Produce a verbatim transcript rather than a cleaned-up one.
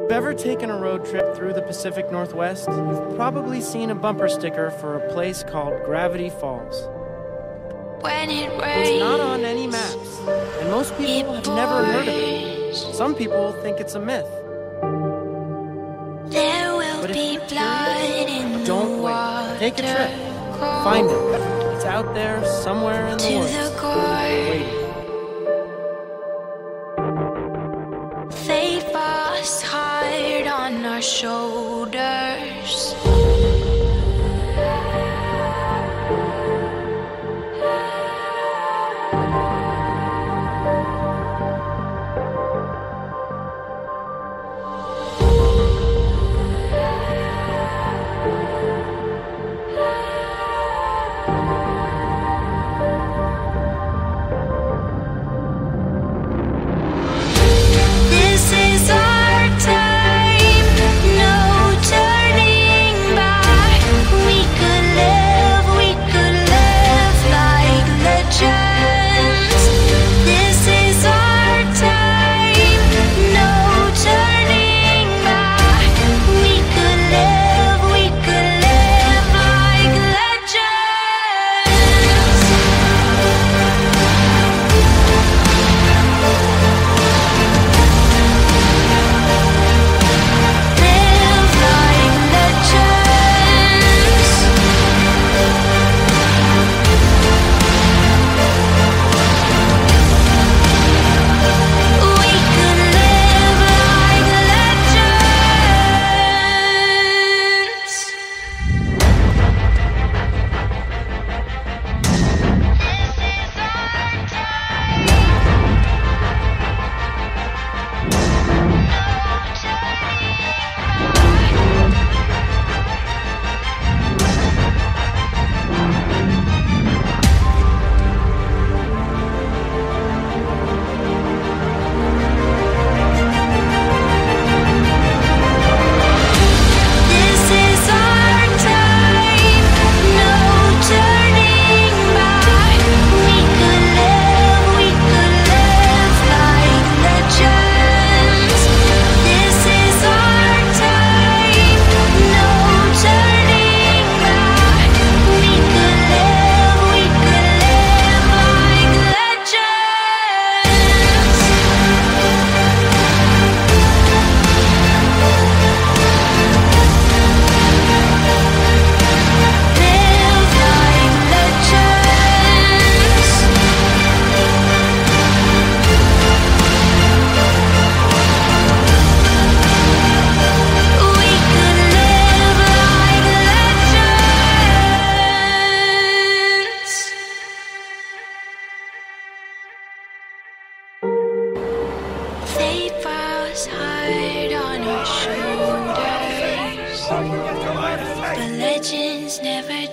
you've ever taken a road trip through the Pacific Northwest, you've probably seen a bumper sticker for a place called Gravity Falls. When it It's not on any maps, and most people have never heard of it. Some people think it's a myth. There will But if be you're blood curious, in the don't water. wait. Take a trip. Find it. It's out there somewhere in the To woods. the core. Waiting. They pass hard on our shoulders. This is our time, no turning back. We could live, we could live like legends. This is our time, no turning back. We could live, we could live like legends. Live like legends. We could live like legends. This is our time, no turning back. We could live, we could live like legends. This is our time, no turning back. We could live, we could live like legends. Live like legends. We could live like legends. They pass hard on our shoulders, but legends never